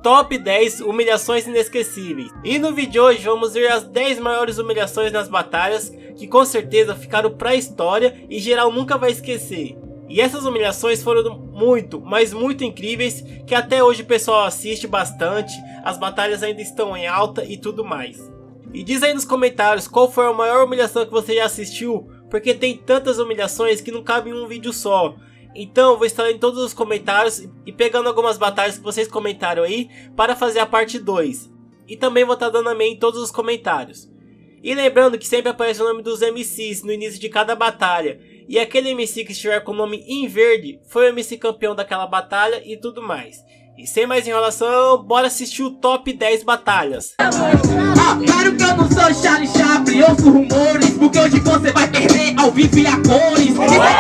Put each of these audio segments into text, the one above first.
Top 10 humilhações inesquecíveis. E no vídeo de hoje vamos ver as 10 maiores humilhações nas batalhas que com certeza ficaram pra história e geral nunca vai esquecer. E essas humilhações foram muito, mas muito incríveis, que até hoje o pessoal assiste bastante, as batalhas ainda estão em alta e tudo mais. E diz aí nos comentários qual foi a maior humilhação que você já assistiu, porque tem tantas humilhações que não cabe em um vídeo só. Então eu vou estar em todos os comentários e pegando algumas batalhas que vocês comentaram aí para fazer a parte 2. E também vou estar dando amém em todos os comentários. E lembrando que sempre aparece o nome dos MCs no início de cada batalha. E aquele MC que estiver com o nome em verde foi o MC campeão daquela batalha e tudo mais. E sem mais enrolação, bora assistir o top 10 batalhas. Claro que eu não sou Charlie Chaplin, ouço rumores, porque hoje você vai perder ao vivo e a cores.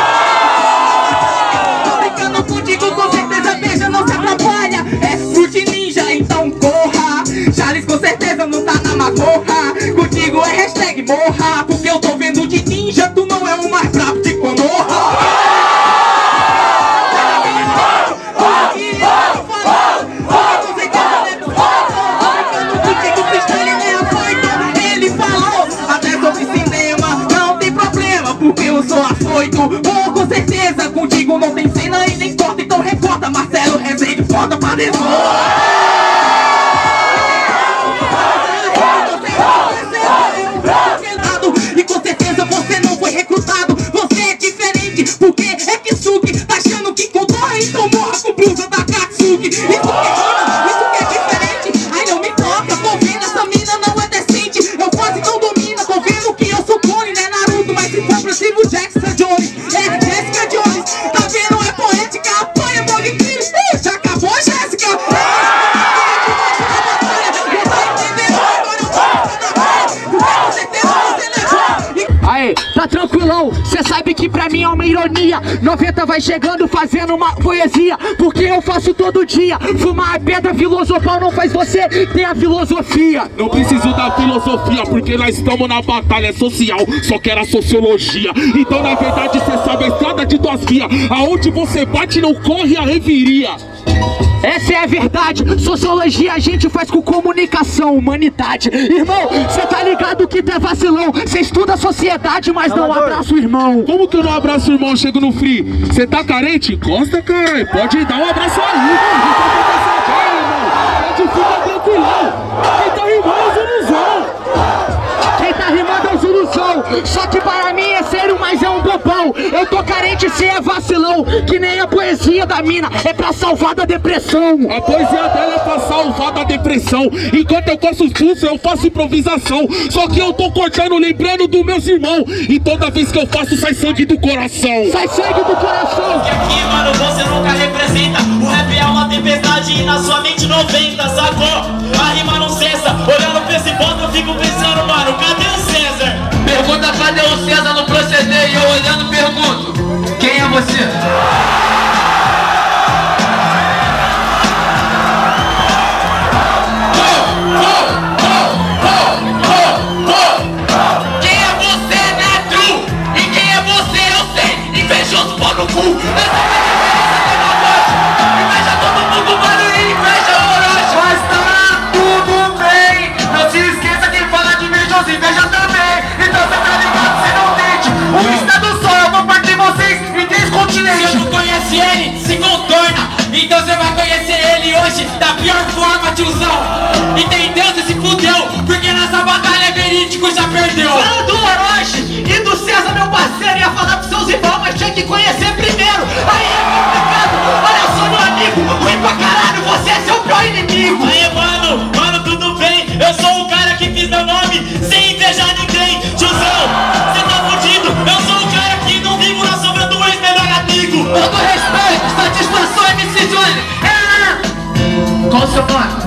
Tô brincando contigo, com certeza beija não se atrapalha. É Fruit Ninja, então corra. Charles com certeza não tá na macorra. Contigo é hashtag morra, porque eu tô vendo de ninja, tu não é o mais brabo de Konoha. Eu sou afoito, com certeza contigo não tem cena e nem corta, então recorta Marcelo Rezende, foda pra dentro. E com certeza você não foi recrutado, você é diferente, porque é Kisuke, tá achando que contorre, então morra com blusa da Katsuki. Isso que é diferente, ai não me toca, tô vendo essa mina não é decente, eu quase não domino, tô vendo que eu sou clone, né Naruto, mas se for preciso Jackson Jones, é Jessica Jones, tá vendo, é poética, apanha Mogli, já acabou Jéssica. Aê, tá tranquilão, cê sabe que pra mim é uma ironia. 90 vai chegando fazendo uma poesia, porque eu faço todo dia. Fumar a pedra filosofal não faz você ter a filosofia. Não preciso da filosofia, porque nós estamos na batalha social, só que era sociologia. Então na verdade cê sabe a estrada de duas vias, aonde você bate não corre a reviria. Essa é a verdade, sociologia a gente faz com comunicação, humanidade. Irmão, cê tá ligado que tu é vacilão, cê estuda a sociedade, mas não abraça o irmão. Como que eu não abraço o irmão, chego no free? Cê tá carente? Encosta, caralho, pode dar um abraço aí. Pode ficar tranquilão, quem tá rimando é Zuluzão. Quem tá rimando é o Zuluzão, só que para mim é sério, mas é um bobão. Eu tô carente, cê é vacilão, que nem a poesia da mina, é pra salvar da depressão. A poesia dela é pra salvar da depressão, enquanto eu coço os pulsos eu faço improvisação. Só que eu tô cortando, lembrando dos meus irmãos, e toda vez que eu faço sai sangue do coração. Sai sangue do coração. Que aqui, mano, você nunca representa. O rap é uma tempestade e na sua mente 90, sacou? A rima não cessa, olhando pra esse ponto eu fico pensando, mano, cadê o César? Pergunta cadê o César no proceder e eu olhando pergunto, quem é você? Quem é você, Neto? E quem é você, eu sei. Invejoso, pô no cu. Inveja todo mundo, mano, e inveja Orochi. Mas tá tudo bem, não se esqueça quem fala de invejoso, inveja também. Então você tá ligado, você não tente. O Insta do Sol, eu vou partir vocês em 3 continentes. Se eu não conhece ele, se contorna. Então você vai conhecer ele hoje da pior forma, tiozão. Entendeu? Você se fudeu, porque nessa batalha é verídico, já perdeu. Fala do Orochi e do César, meu parceiro. Ia falar pros seus irmãos, mas tinha que conhecer primeiro. Aí é complicado, olha só meu amigo, ruim pra caralho, você é seu pior inimigo. Aí, mano, tudo bem. Eu sou o cara que fiz meu nome sem invejar ninguém. Tiozão, você tá fudido. Eu sou o cara que não vivo na sombra do ex-melhor amigo. Todo respeito, satisfação, MC Johnny. Qual o seu nome?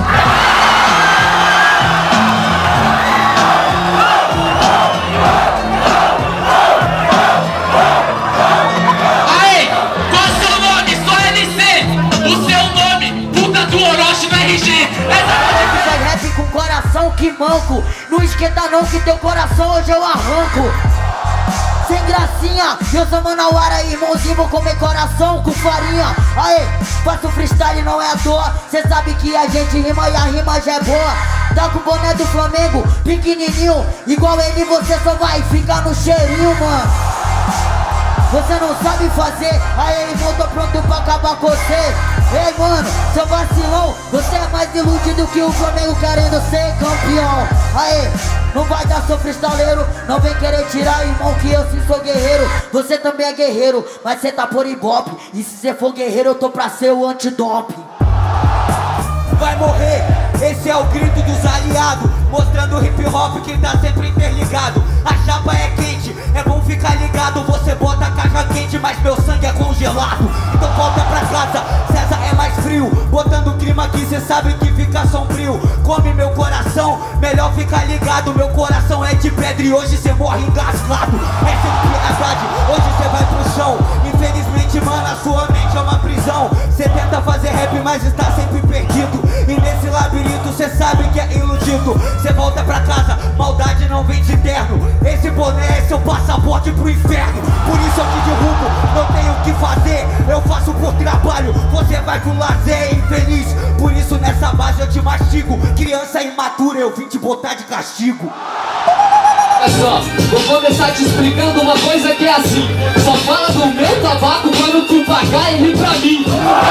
Aí, qual o seu nome? Sou LC. O seu nome, puta do Orochi no RG. Faz rap com coração que manco. Não esquenta não que teu coração hoje eu arranco. sem gracinha. Eu sou Manauara, irmãozinho, vou comer coração com farinha. Aê, faço freestyle, não é à toa. Cê sabe que a gente rima e a rima já é boa. Tá com o boné do Flamengo, pequenininho, igual ele você só vai ficar no cheirinho, mano. Você não sabe fazer, aí irmão, tô pronto pra acabar com você. Ei mano, seu vacilão, você é mais iludido que o Flamengo querendo ser campeão. Aí, não vai dar seu freestaleiro, não vem querer tirar, irmão, que eu sim sou guerreiro. Você também é guerreiro, mas cê tá por ibope. E se cê for guerreiro, eu tô pra ser o antidope. Vai morrer, esse é o grito dos aliados, mostrando o hip hop que tá sempre interligado. A chapa é quente, é bom ficar ligado. Você bota a caixa quente, mas meu sangue é congelado. Então volta pra casa, César é mais frio. Botando clima aqui, cê sabe que fica sombrio. Come meu coração, melhor ficar ligado. Meu coração é de pedra e hoje cê morre engasgado. É sempre verdade, hoje cê vai pro chão. Infelizmente, mano, a sua mente é uma prisão. Cê tenta fazer rap, mas está sempre perdido. E nesse labirinto cê sabe que é iludido. Cê volta pra casa, maldade não vem de terno. Esse boné é seu passaporte pro inferno. Por isso eu te derrubo, não tenho o que fazer. Eu faço por trabalho, você vai com lazer, infeliz. Por isso nessa base eu te mastigo. Criança imatura, eu vim te botar de castigo. Olha só, vou começar te explicando uma coisa que é assim. Só fala do meu tabaco quando tu pagar ele pra mim.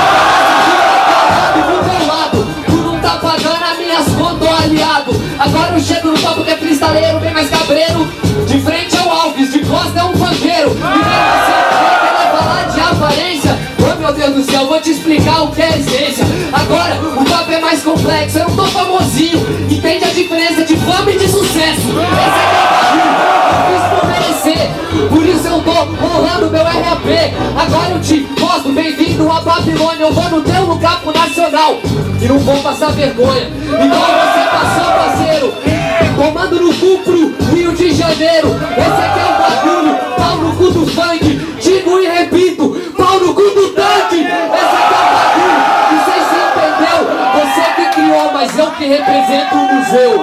Do teu lado, tu não tá pagando as minhas contas, ô aliado. Agora eu chego no papo que é cristaleiro, bem mais cabreiro. De frente é o Alves, de costa é um panqueiro. E vem você quer falar de aparência? Oh meu Deus do céu, vou te explicar o que é essência. Agora o papo é mais complexo, eu não tô famosinho. Entende a diferença de fama e de sucesso? Esse é meu bagulho, eu fiz por merecer. Por isso eu tô rolando meu RAP. Agora eu te mostro, bem-vindo a Babilônia. Eu vou no teu lugar pro Nacional e não vou passar vergonha igual você passou, parceiro. Tomando no cu pro Rio de Janeiro. Esse aqui é o bagulho, pau no cu do funk. Digo e repito, pau no cu do tanque. Esse aqui é o bagulho, não sei se entendeu. Você que criou, mas eu que represento o museu.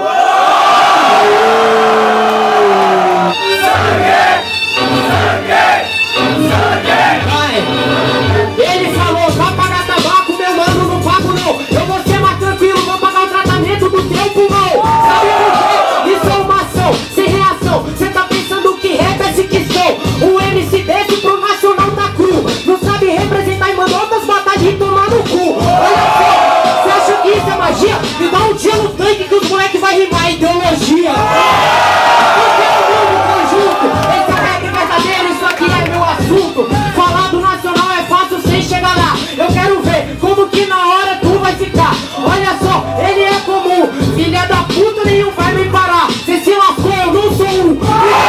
Ele falou, vai pagar tabaco, meu mano, não pago não. Eu vou ser mais tranquilo, vou pagar o tratamento do teu pulmão. Sabe por quê? Isso é uma ação, sem reação. Cê tá pensando que rap é ficção. O MC desse pro Nacional tá cru. Não sabe representar e mandou outras batalhas e tomar no cu. Olha só, cê acha que isso é magia? Me dá um dia no tanque que os moleques vai rimar ideologia. Porque é o mundo conjunto, esse é rap verdadeiro, isso aqui é meu assunto. Falar do Nacional é fácil sem chegar lá. Eu quero ver como que na hora tu vai ficar. Olha só, ele é comum, filha da puta, nenhum vai me parar. Cê se lascou, eu não sou um.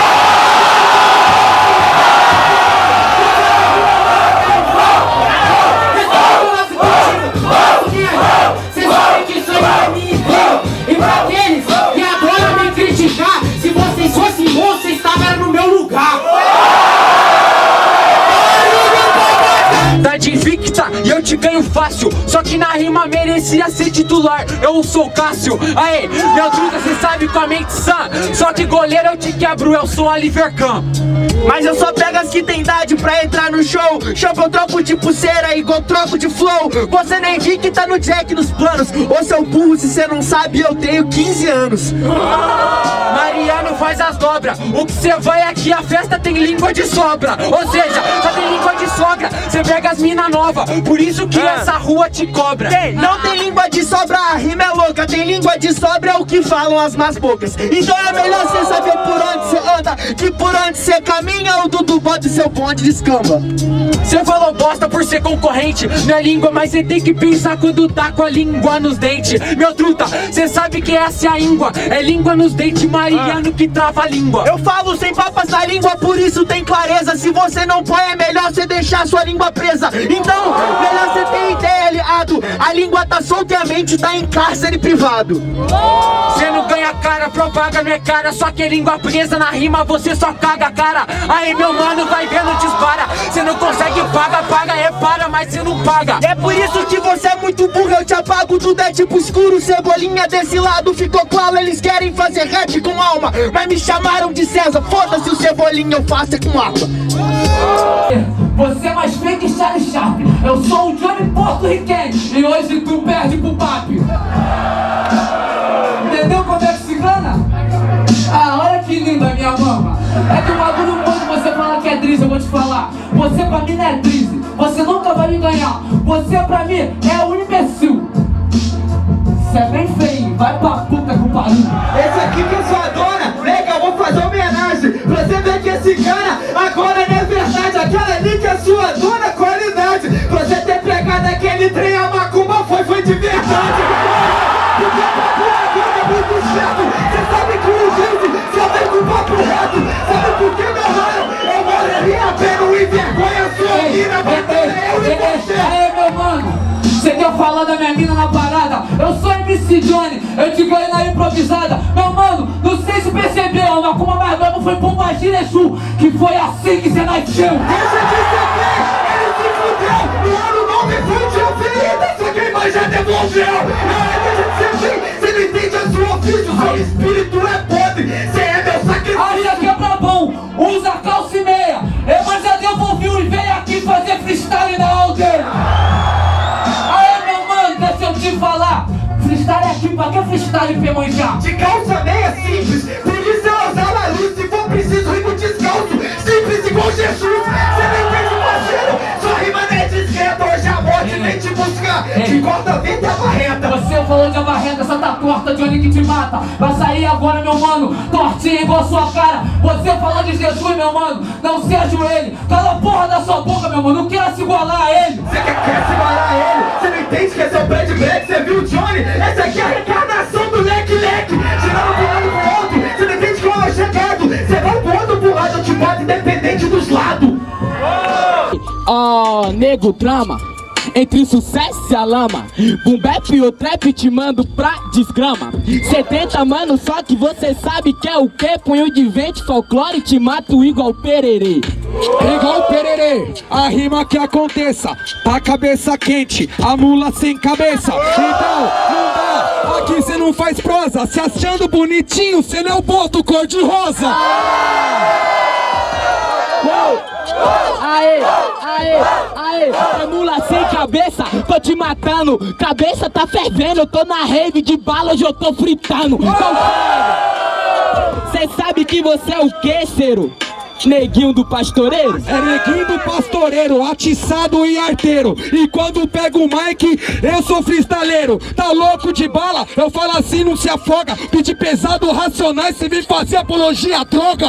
Cê sabe que isso aí é minha ideia. E pra aqueles que adoram me criticar, se vocês fossem bons, vocês estavam no meu lugar. Tá de invicta e eu te ganho fácil. Só que na rima merecia ser titular. Eu sou o Cássio. Aê, meu truta, cê sabe com a mente sã. Só que goleiro eu te quebro, eu sou Oliver Kahn. Mas eu só pego as que tem idade pra entrar no show. Show que eu troco de pulseira igual troco de flow. Você nem vi que tá no Jack nos planos. Ô seu burro, se cê não sabe, eu tenho 15 anos. Mariano faz as dobras. O que cê vai aqui, a festa tem língua de sobra. Ou seja, só tem língua de sogra. Cê pega as mina nova, por isso que essa rua te cobra. Não tem língua de sobra, a rima é louca. Tem língua de sobra, é o que falam as más bocas. Então é melhor cê saber por onde cê anda, que por onde cê caminha, o Dudu bota seu bonde de escamba. Cê falou bosta por ser concorrente, não é língua, mas cê tem que pensar quando tá com a língua nos dentes. Meu truta, cê sabe que essa é a língua, é língua nos dentes, Mariano que trava a língua. Eu falo sem papas na língua, por isso tem clareza. Se você não põe, é melhor cê deixar sua língua presa. Então, melhor cê ter ideia, aliado. A língua tá solta e a mente tá em cárcere privado. Cê não ganha cara, propaga não é cara, só que é língua presa na rima você só caga, cara. Aí meu mano vai vendo, dispara. Cê não consegue, paga, repara, mas cê não paga. É por isso que você é muito burro, eu te apago. Tudo é tipo escuro, Cebolinha desse lado ficou claro. Eles querem fazer rap com alma, mas me chamaram de César. Foda-se o Cebolinha, eu faço é com água. Você é mais feio que Charlie Sharp. Eu sou o Johnny porto-riquenho e hoje tu perde pro papi. Entendeu como é que se engana? Ah, olha que linda minha mama. É que o bagulho quando você fala que é Drizzy, eu vou te falar. Você pra mim não é Drizzy, você nunca vai me ganhar. Você pra mim é um imbecil. Você é bem feio, vai pra puta com barulho. Esse aqui que é sua dona, legal, vou fazer homenagem. Você vê que esse cara agora não é verdade. Aquela ali que é sua dona, qualidade. Você ter pegado aquele trem, a macumba foi de verdade. Porque a papo agora é muito certo. Você sabe que o Drizzy só vem com papo reto. Sabe por que, meu mano? Eu morreria a pena, o envergonha sua mina. Eu e você. Aí, meu mano, você quer falar da minha mina na parada? Eu sou MC Johnny, eu te ganhei na improvisada. Meu mano, não sei se percebeu, mas como a mais nova foi Pombagira Exu, que foi assim que você nasceu. Deixa de ser fé, ele se fudeu. O ano não me fudeu, ferida, só quem mais já devolveu. Deixa de ser fé, você não entende a sua ofício. Seu espírito é podre, você é meu sacrifício. Acha que é pra bom, usa calça e meia. Eu mas já devolvi e veio aqui fazer freestyle na aldeia. Deixa eu te falar, freestyle é aqui, pra que freestyle Pemanjá? De calça meia simples, por isso eu usava a luz. Se for preciso, rimo descalço, simples igual Jesus. Você não entende, parceiro, sua rima não é discreta. Hoje a morte vem te buscar, te corta a venta e a barreta. Você falou de abarreta, essa tá torta de olho que te mata. Vai sair agora, meu mano, tortinha igual a sua cara. Você falou de Jesus, meu mano, não se ajoelhe. Cala a porra da sua boca, meu mano, não queira se igualar a ele. Você quer se igualar a ele? Você não entende que esse é o Bad Black? Você viu o Johnny? Essa aqui é a reencarnação do leque-leque. Girando pro lado pro outro, você não entende como é chegado. Você vai pro outro pro lado, eu te bato independente dos lados. Oh, nego drama, entre o sucesso e a lama, boom bap ou trap te mando pra desgrama. 70 mano, só que você sabe que é o que? Punho de vento, folclore, te mato igual pererê. Igual pererê, a rima que aconteça, tá cabeça quente, a mula sem cabeça. Então, não dá, aqui cê não faz prosa, se achando bonitinho, cê não é o boto cor-de-rosa. Aê, é mula sem cabeça, tô te matando, cabeça tá fervendo, eu tô na rave de bala, hoje eu tô fritando. Cê sabe que você é o que, Cero? Neguinho do pastoreiro? É neguinho do pastoreiro, atiçado e arteiro. E quando pego o mic, eu sou freestaleiro. Tá louco de bala? Eu falo assim, não se afoga. Pedir pesado, racionais, você vem fazer apologia à droga.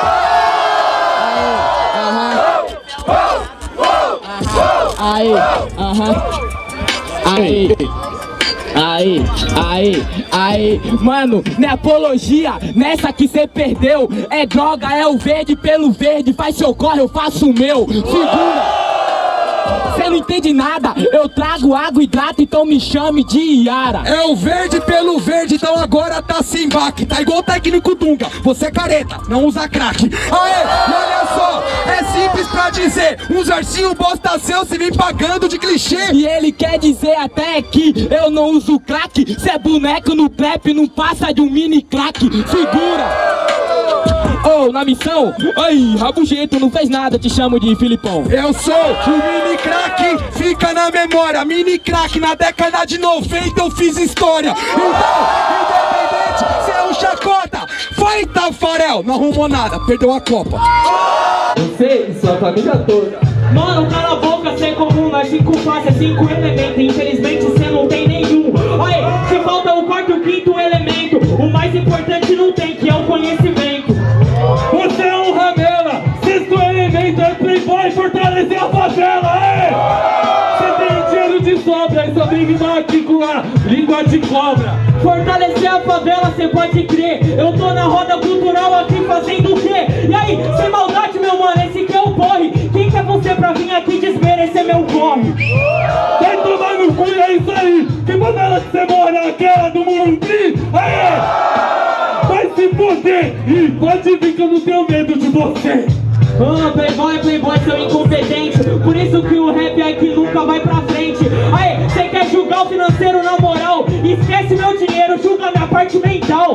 Aí, mano, não é apologia, nessa que cê perdeu. É droga, é o verde pelo verde, faz seu corre, eu faço o meu. Segura! Cê não entende nada, eu trago água e hidrato, então me chame de Iara. É o verde pelo verde, então agora tá sem baque. Tá igual o técnico Dunga, você é careta, não usa crack. Aê, e olha só, é simples pra dizer, uns ursinhos bosta seu se vem pagando de clichê. E ele quer dizer até que eu não uso crack. Cê é boneco no trap, não passa de um mini crack. Segura! Oh, na missão, ai, rabugento, não fez nada, te chamo de Filipão. Eu sou o mini crack, fica na memória. Mini crack, na década de 90 eu fiz história. Então, independente, cê é um chacota. Foi, Tafarel, não arrumou nada, perdeu a Copa. Você e sua família toda. Mano, cala a boca, cê é comum, nós 5 faces, 5 elementos, infelizmente cê não tem nenhum. Olha, cê falta o quarto e o quinto elemento, o mais importante não tem, que é o conhecimento. Você é um ramela, sexto elemento é playboy, fortalecer a favela, cê tem dinheiro de sobra, e só Big Mac com a língua de cobra. Fortalecer a favela, cê pode crer, eu tô na roda cultural aqui fazendo o quê? E aí, sem maldade meu mano, esse que é o porre. Quem quer você pra vir aqui desmerecer meu corre? Vai tomar no cu, é isso aí. Que favela que você mora, aquela do Morumbi? Aê! Vai se foder e pode vir que eu não tenho medo de você. Playboy, seu incompetente. Por isso que o rap aqui nunca vai pra frente. Aí, cê quer julgar o financeiro na moral? Esquece meu dinheiro, julga minha parte mental.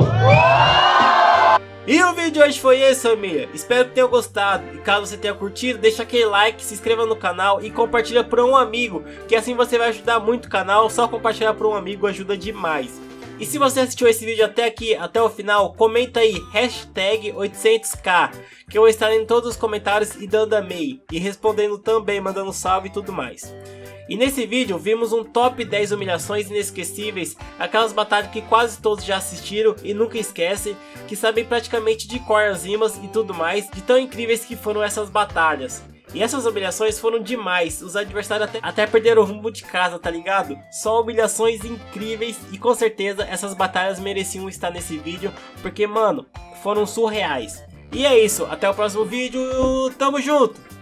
E o vídeo de hoje foi esse, família. Espero que tenham gostado. E caso você tenha curtido, deixa aquele like, se inscreva no canal e compartilha para um amigo, que assim você vai ajudar muito o canal. Só compartilhar para um amigo ajuda demais. E se você assistiu esse vídeo até aqui, até o final, comenta aí, hashtag 800k, que eu vou estar em todos os comentários e dando amei, e respondendo também, mandando salve e tudo mais. E nesse vídeo vimos um top 10 humilhações inesquecíveis, aquelas batalhas que quase todos já assistiram e nunca esquecem, que sabem praticamente de cor as rimas e tudo mais, de tão incríveis que foram essas batalhas. E essas humilhações foram demais, os adversários até perderam o rumo de casa, tá ligado? Só humilhações incríveis e com certeza essas batalhas mereciam estar nesse vídeo, porque mano, foram surreais. E é isso, até o próximo vídeo, tamo junto!